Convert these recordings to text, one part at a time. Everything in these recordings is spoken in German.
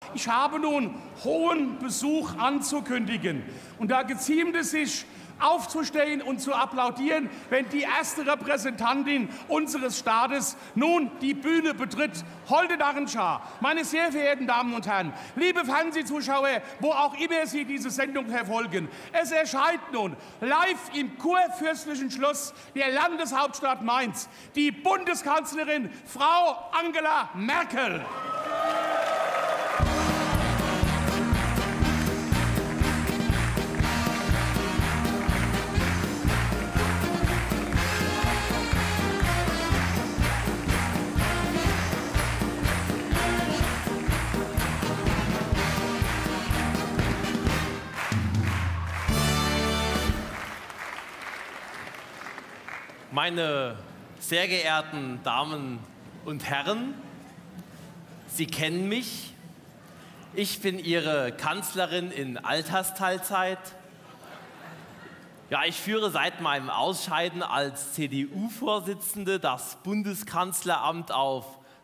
ich habe nun hohen Besuch anzukündigen. Und da geziemt es sich, aufzustehen und zu applaudieren, wenn die erste Repräsentantin unseres Staates nun die Bühne betritt. Holde Narrenschar, meine sehr verehrten Damen und Herren, liebe Fernsehzuschauer, wo auch immer Sie diese Sendung verfolgen, es erscheint nun live im kurfürstlichen Schloss der Landeshauptstadt Mainz die Bundeskanzlerin Frau Angela Merkel. Meine sehr geehrten Damen und Herren, Sie kennen mich. Ich bin Ihre Kanzlerin in Altersteilzeit. Ja, ich führe seit meinem Ausscheiden als CDU-Vorsitzende das Bundeskanzleramt auf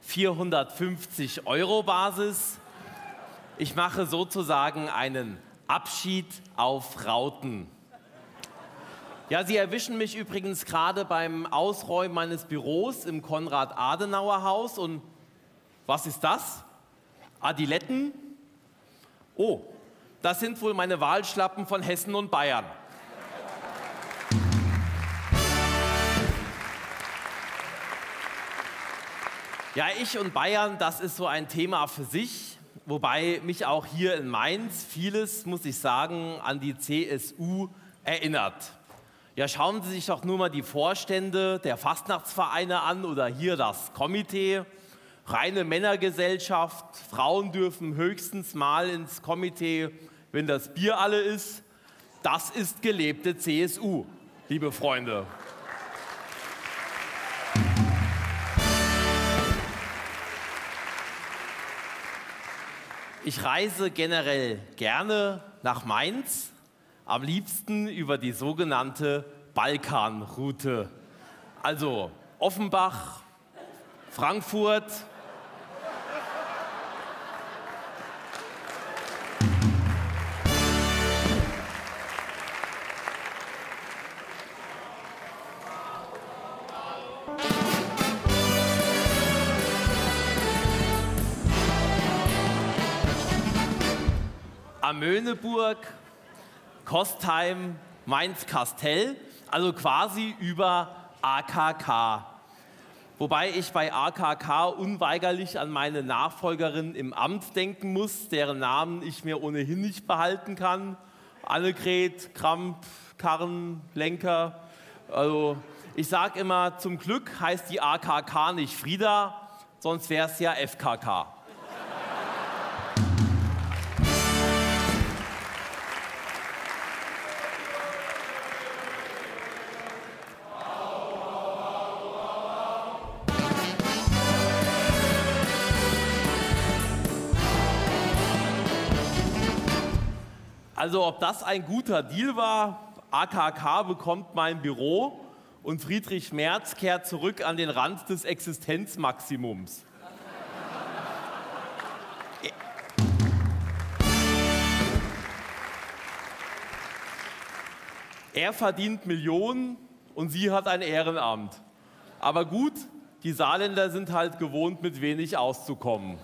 450-Euro-Basis. Ich mache sozusagen einen Abschied auf Rauten. Ja, Sie erwischen mich übrigens gerade beim Ausräumen meines Büros im Konrad-Adenauer-Haus. Und was ist das? Adiletten? Oh, das sind wohl meine Wahlschlappen von Hessen und Bayern. Ja, ich und Bayern, das ist so ein Thema für sich, wobei mich auch hier in Mainz vieles, muss ich sagen, an die CSU erinnert. Ja, schauen Sie sich doch nur mal die Vorstände der Fastnachtsvereine an oder hier das Komitee. Reine Männergesellschaft, Frauen dürfen höchstens mal ins Komitee, wenn das Bier alle ist. Das ist gelebte CSU, liebe Freunde. Ich reise generell gerne nach Mainz. Am liebsten über die sogenannte Balkanroute. Also Offenbach, Frankfurt, Amöneburg, Kostheim, Mainz-Kastel, also quasi über AKK. Wobei ich bei AKK unweigerlich an meine Nachfolgerin im Amt denken muss, deren Namen ich mir ohnehin nicht behalten kann. Annegret Kramp, Karren, Lenker. Also ich sage immer, zum Glück heißt die AKK nicht Frieda, sonst wäre es ja FKK. Also ob das ein guter Deal war, AKK bekommt mein Büro und Friedrich Merz kehrt zurück an den Rand des Existenzmaximums. Er verdient Millionen und sie hat ein Ehrenamt. Aber gut, die Saarländer sind halt gewohnt, mit wenig auszukommen.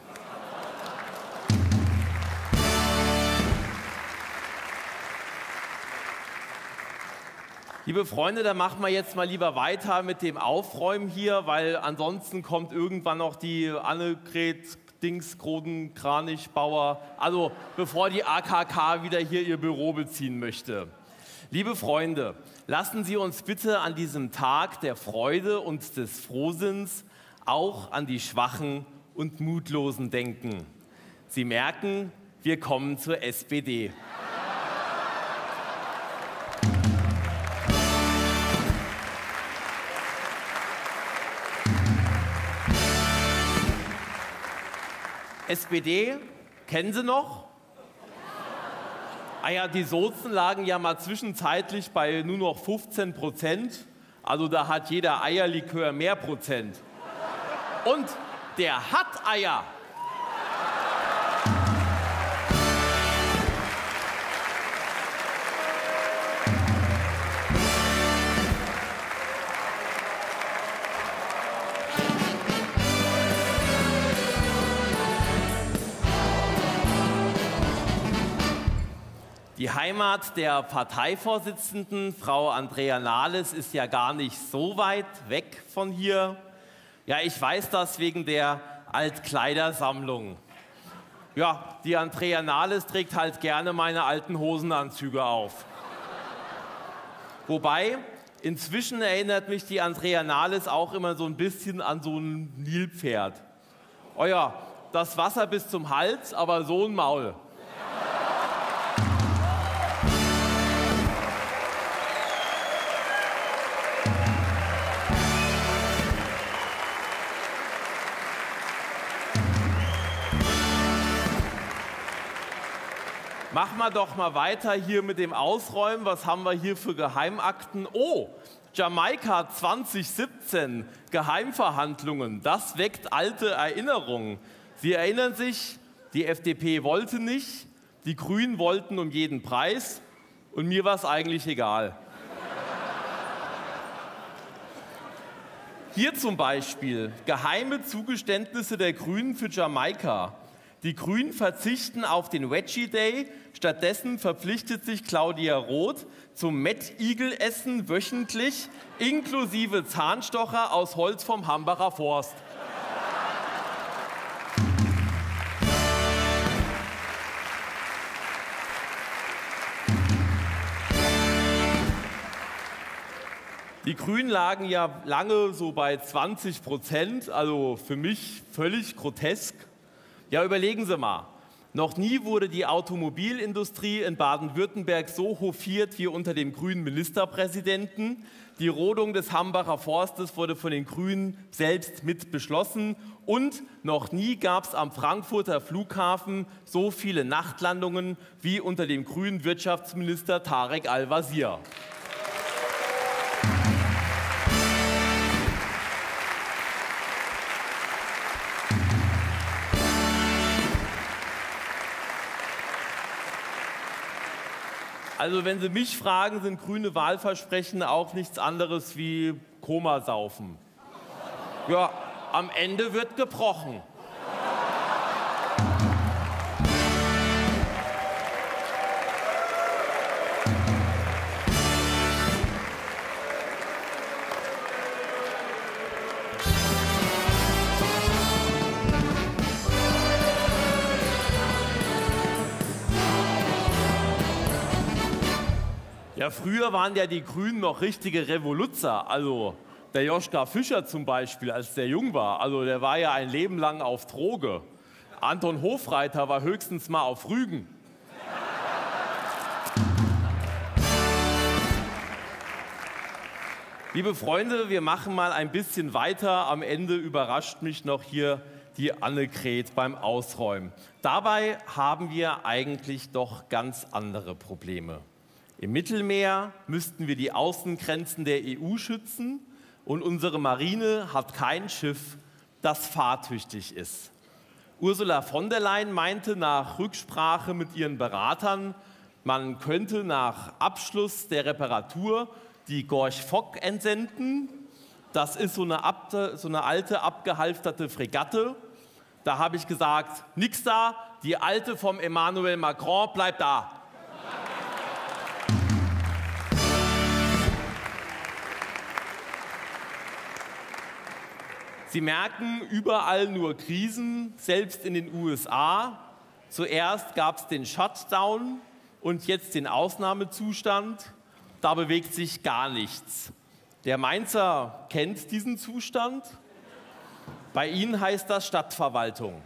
Liebe Freunde, dann machen wir jetzt mal lieber weiter mit dem Aufräumen hier, weil ansonsten kommt irgendwann noch die Annegret Kroden, Kranich, Bauer, also bevor die AKK wieder hier ihr Büro beziehen möchte. Liebe Freunde, lassen Sie uns bitte an diesem Tag der Freude und des Frohsinns auch an die Schwachen und Mutlosen denken. Sie merken, wir kommen zur SPD. SPD, kennen Sie noch? Ah ja, die Sozen lagen ja mal zwischenzeitlich bei nur noch 15%. Also da hat jeder Eierlikör mehr Prozent. Und der hat Eier. Die Heimat der Parteivorsitzenden, Frau Andrea Nahles, ist ja gar nicht so weit weg von hier. Ja, ich weiß das wegen der Altkleidersammlung. Ja, die Andrea Nahles trägt halt gerne meine alten Hosenanzüge auf. Wobei, inzwischen erinnert mich die Andrea Nahles auch immer so ein bisschen an so ein Nilpferd. Oh ja, das Wasser bis zum Hals, aber so ein Maul. Machen wir doch mal weiter hier mit dem Ausräumen. Was haben wir hier für Geheimakten? Oh, Jamaika 2017, Geheimverhandlungen. Das weckt alte Erinnerungen. Sie erinnern sich, die FDP wollte nicht, die Grünen wollten um jeden Preis und mir war es eigentlich egal. Hier zum Beispiel geheime Zugeständnisse der Grünen für Jamaika. Die Grünen verzichten auf den Veggie Day, stattdessen verpflichtet sich Claudia Roth zum Mettigelessen wöchentlich, inklusive Zahnstocher aus Holz vom Hambacher Forst. Die Grünen lagen ja lange so bei 20%, also für mich völlig grotesk. Ja, überlegen Sie mal. Noch nie wurde die Automobilindustrie in Baden-Württemberg so hofiert wie unter dem grünen Ministerpräsidenten. Die Rodung des Hambacher Forstes wurde von den Grünen selbst mit beschlossen. Und noch nie gab es am Frankfurter Flughafen so viele Nachtlandungen wie unter dem grünen Wirtschaftsminister Tarek Al-Wazir. Also wenn Sie mich fragen, sind grüne Wahlversprechen auch nichts anderes wie Komasaufen. Ja, am Ende wird gebrochen. Ja, früher waren ja die Grünen noch richtige Revoluzer. Also der Joschka Fischer zum Beispiel, als der jung war, also der war ja ein Leben lang auf Droge. Anton Hofreiter war höchstens mal auf Rügen. Liebe Freunde, wir machen mal ein bisschen weiter. Am Ende überrascht mich noch hier die Annegret beim Ausräumen. Dabei haben wir eigentlich doch ganz andere Probleme. Im Mittelmeer müssten wir die Außengrenzen der EU schützen und unsere Marine hat kein Schiff, das fahrtüchtig ist. Ursula von der Leyen meinte nach Rücksprache mit ihren Beratern, man könnte nach Abschluss der Reparatur die Gorch Fock entsenden. Das ist so eine alte, abgehalfterte Fregatte. Da habe ich gesagt, nix da, die alte vom Emmanuel Macron bleibt da. Sie merken, überall nur Krisen, selbst in den USA. Zuerst gab es den Shutdown und jetzt den Ausnahmezustand. Da bewegt sich gar nichts. Der Mainzer kennt diesen Zustand. Bei Ihnen heißt das Stadtverwaltung.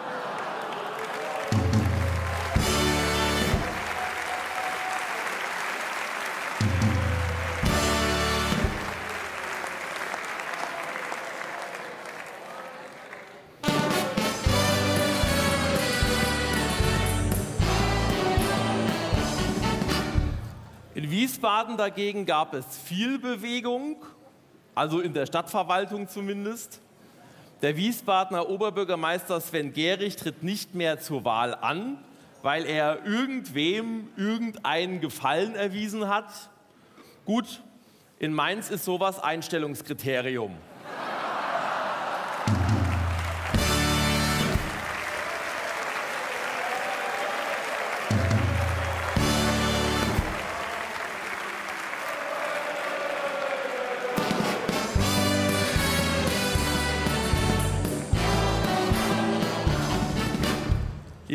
In Wiesbaden dagegen gab es viel Bewegung, also in der Stadtverwaltung zumindest. Der Wiesbadener Oberbürgermeister Sven Gehrig tritt nicht mehr zur Wahl an, weil er irgendwem irgendeinen Gefallen erwiesen hat. Gut, in Mainz ist sowas Einstellungskriterium.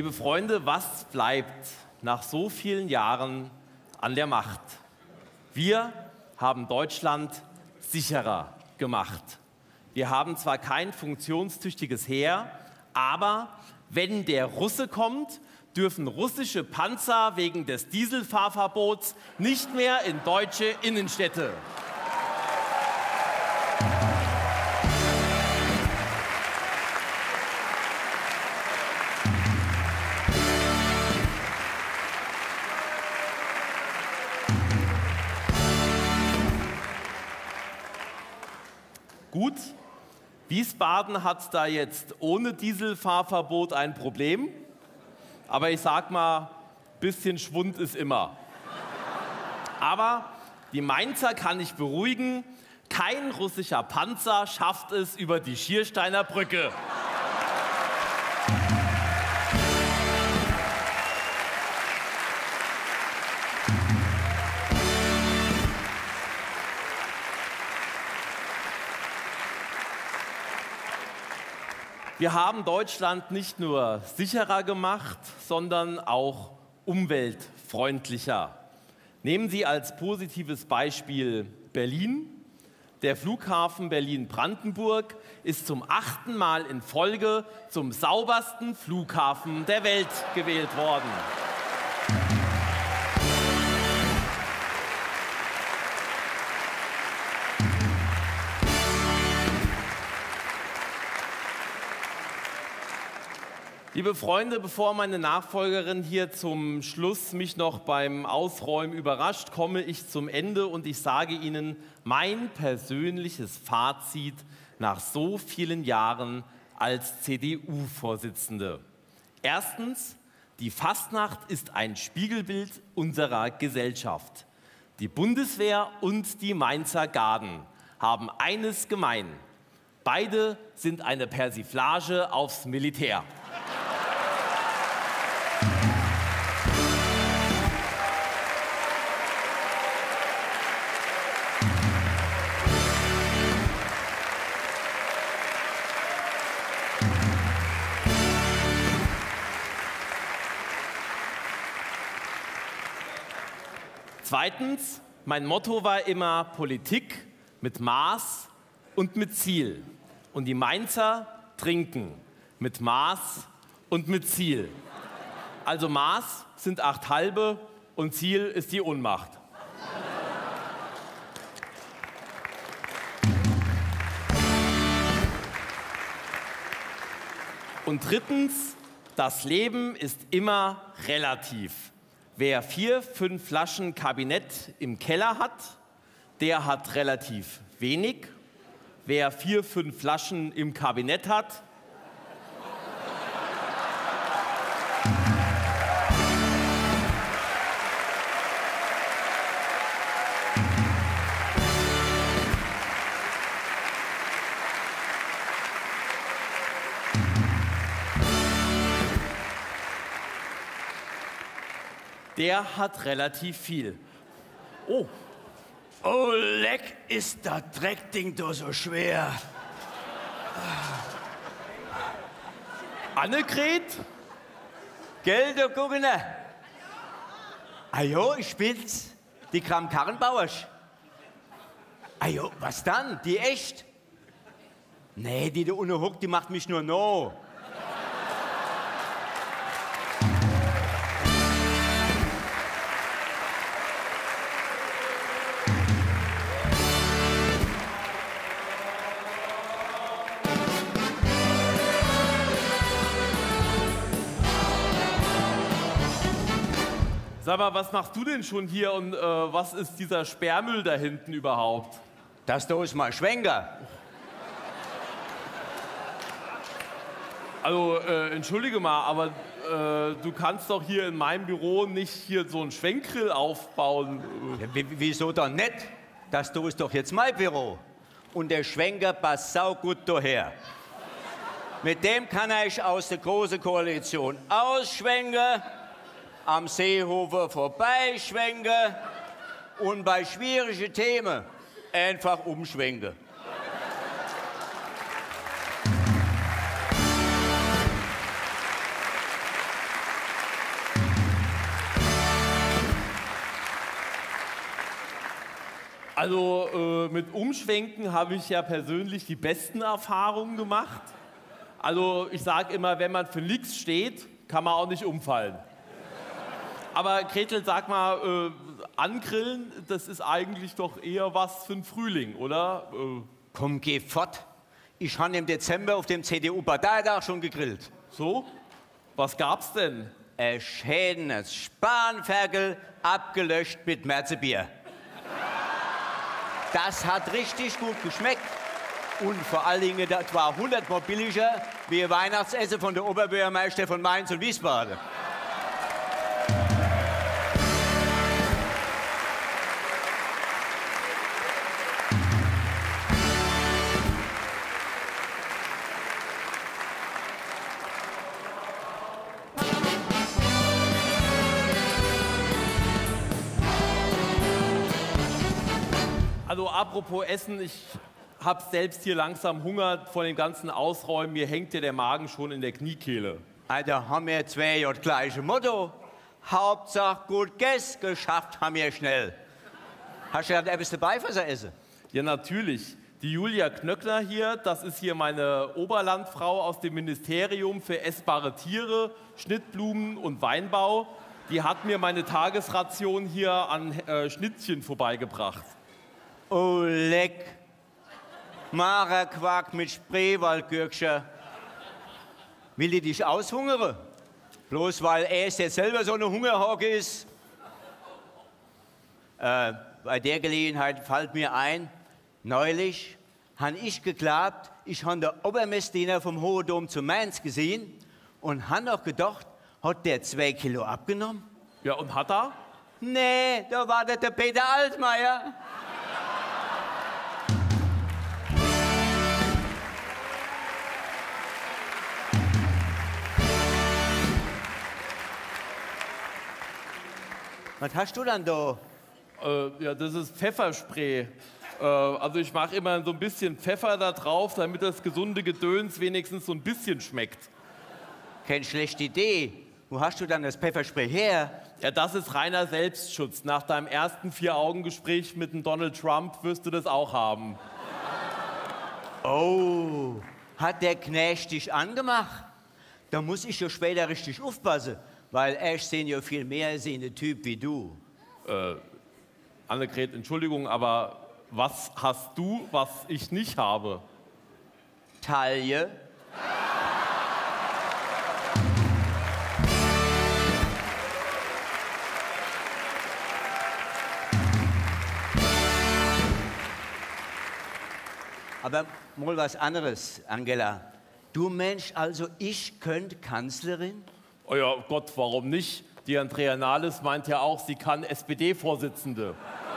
Liebe Freunde, was bleibt nach so vielen Jahren an der Macht? Wir haben Deutschland sicherer gemacht. Wir haben zwar kein funktionstüchtiges Heer, aber wenn der Russe kommt, dürfen russische Panzer wegen des Dieselfahrverbots nicht mehr in deutsche Innenstädte. Gut, Wiesbaden hat da jetzt ohne Dieselfahrverbot ein Problem. Aber ich sag mal, bisschen Schwund ist immer. Aber die Mainzer kann ich beruhigen, kein russischer Panzer schafft es über die Schiersteiner Brücke. Wir haben Deutschland nicht nur sicherer gemacht, sondern auch umweltfreundlicher. Nehmen Sie als positives Beispiel Berlin. Der Flughafen Berlin-Brandenburg ist zum 8. Mal in Folge zum saubersten Flughafen der Welt gewählt worden. Liebe Freunde, bevor meine Nachfolgerin hier zum Schluss mich noch beim Ausräumen überrascht, komme ich zum Ende und ich sage Ihnen mein persönliches Fazit nach so vielen Jahren als CDU-Vorsitzende. Erstens, die Fastnacht ist ein Spiegelbild unserer Gesellschaft. Die Bundeswehr und die Mainzer Garden haben eines gemein. Beide sind eine Persiflage aufs Militär. Zweitens, mein Motto war immer Politik mit Maß und mit Ziel. Und die Mainzer trinken mit Maß und mit Ziel. Also Maß sind 8 halbe und Ziel ist die Ohnmacht. Und drittens, das Leben ist immer relativ. Wer 4, 5 Flaschen Kabinett im Keller hat, der hat relativ wenig. Wer 4, 5 Flaschen im Kabinett hat, der hat relativ viel. Oh. Oh, leck, ist das Dreckding doch so schwer. Annegret? Gell, du Guggene? Ah jo, ich bin's. Die Kram-Karrenbauersch. Ah jo, was dann? Die echt? Nee, die da unten hockt, die macht mich nur no. Sag mal, was machst du denn schon hier und was ist dieser Sperrmüll da hinten überhaupt? Das da ist mal Schwenker. Also, entschuldige mal, aber du kannst doch hier in meinem Büro nicht hier so einen Schwenkgrill aufbauen. Ja, wieso doch nicht? Das da ist doch jetzt mein Büro. Und der Schwenker passt saugut daher. Mit dem kann ich aus der Großen Koalition ausschwenken, am Seehofer vorbeischwenken und bei schwierigen Themen einfach umschwenken. Also mit Umschwenken habe ich ja persönlich die besten Erfahrungen gemacht. Also ich sage immer, wenn man für nichts steht, kann man auch nicht umfallen. Aber Gretel, sag mal, angrillen, das ist eigentlich doch eher was für den Frühling, oder? Komm, geh fort. Ich habe im Dezember auf dem CDU-Parteitag schon gegrillt. So? Was gab's denn? Ein schönes Spanferkel, abgelöscht mit Märzebier. Das hat richtig gut geschmeckt. Und vor allen Dingen, das war 100-mal billiger wie Weihnachtsessen von der Oberbürgermeister von Mainz und Wiesbaden. Also apropos Essen, ich habe selbst hier langsam Hunger von dem ganzen Ausräumen. Mir hängt ja der Magen schon in der Kniekehle. Alter, haben wir zwei ja das gleiche Motto. Hauptsache gut gegessen, geschafft haben wir schnell. Hast du etwas dabei für das Essen? Ja, natürlich. Die Julia Knöckner hier, das ist hier meine Oberlandfrau aus dem Ministerium für essbare Tiere, Schnittblumen und Weinbau. Die hat mir meine Tagesration hier an Schnittchen vorbeigebracht. Oh, leck. Marerquark mit Spreewaldgürkchen. Will die dich aushungern? Bloß weil er jetzt selber so eine Hungerhocke ist? Bei der Gelegenheit fällt mir ein, neulich habe ich geglaubt, ich habe den Obermessdiener vom Hohen Dom zu Mainz gesehen und habe noch gedacht, hat der 2 Kilo abgenommen? Ja, und hat er? Nee, da war das der Peter Altmaier. Was hast du dann da? Ja, das ist Pfefferspray. Also ich mache immer so ein bisschen Pfeffer da drauf, damit das gesunde Gedöns wenigstens so ein bisschen schmeckt. Keine schlechte Idee. Wo hast du dann das Pfefferspray her? Ja, das ist reiner Selbstschutz. Nach deinem ersten 4-Augen-Gespräch mit dem Donald Trump wirst du das auch haben. Oh, hat der Knecht dich angemacht? Da muss ich ja später richtig aufpassen, weil ich sehe ja viel mehr sehende Typ wie du. Annegret, Entschuldigung, aber was hast du, was ich nicht habe? Taille. Aber mal was anderes, Angela. Du Mensch, also ich könnte Kanzlerin? Oh ja, Gott, warum nicht? Die Andrea Nahles meint ja auch, sie kann SPD-Vorsitzende.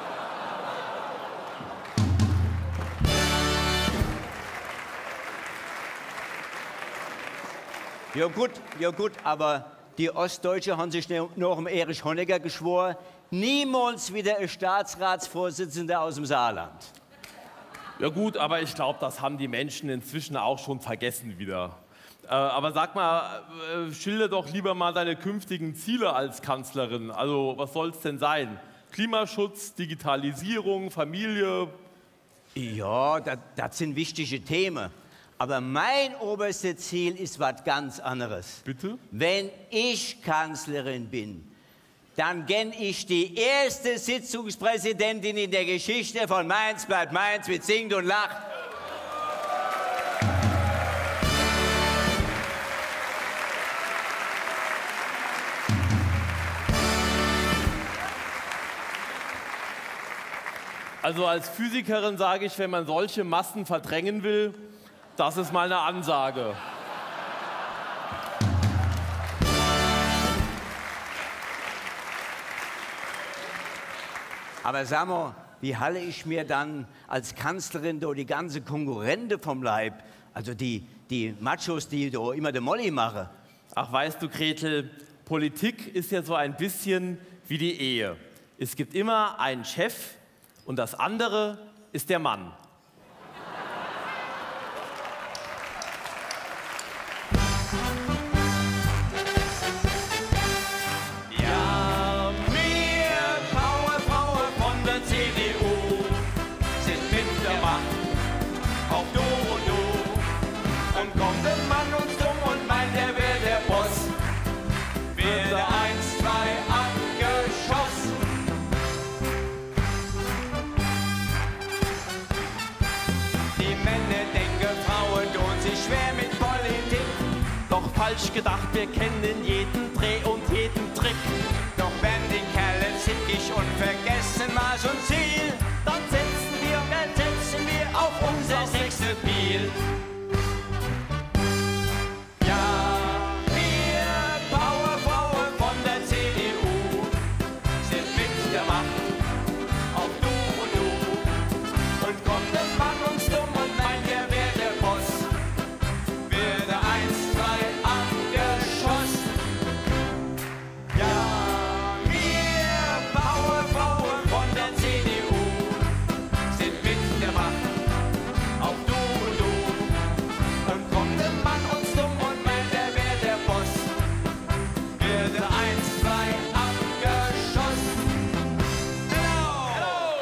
Ja gut, aber die Ostdeutsche haben sich noch um Erich Honecker geschworen, niemals wieder ein Staatsratsvorsitzender aus dem Saarland. Ja gut, aber ich glaube, das haben die Menschen inzwischen auch schon vergessen wieder. Aber sag mal, schilder doch lieber mal deine künftigen Ziele als Kanzlerin. Also was soll es denn sein? Klimaschutz, Digitalisierung, Familie? Ja, das sind wichtige Themen. Aber mein oberstes Ziel ist was ganz anderes. Bitte? Wenn ich Kanzlerin bin, dann gern ich die erste Sitzungspräsidentin in der Geschichte von Mainz bleibt Mainz mit singt und lacht. Also als Physikerin sage ich, wenn man solche Massen verdrängen will, das ist mal eine Ansage. Aber sag mal, wie halte ich mir dann als Kanzlerin da die ganze Konkurrente vom Leib? Also die Machos, die da immer den Molly machen. Ach, weißt du, Gretel, Politik ist ja so ein bisschen wie die Ehe. Es gibt immer einen Chef und das andere ist der Mann. falsch gedacht, wir kennen jeden Dreh und jeden Trick. Doch wenn die Kerle zickig und vergessen Maß und Ziel, Dann setzen wir auf unser Sexappeal. Ja, wir Powerfrauen von der CDU sind mit der Macht auf Du und Du. Und kommt ein Mann uns dumm und meint, er wär der Boss, wird er 1, 2 angeschossen. Ja, wir Powerfrauen von der CDU sind mit der Macht auf Du und Du. Und kommt ein Mann uns dumm und meint, er wär der Boss, wird er 1, 2 abgeschossen. Hello!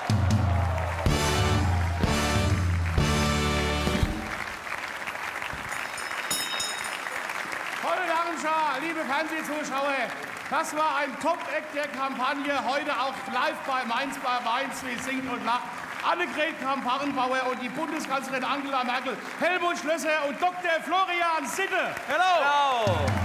Meine Damen und Herren, liebe Fernsehzuschauer, das war ein Top-Act der Kampagne, heute auch live bei Mainz bei Mainz, wie singt und lacht. Annegret Kramp-Karrenbauer und die Bundeskanzlerin Angela Merkel, Helmut Schlösser und Dr. Florian Sitte. Hello!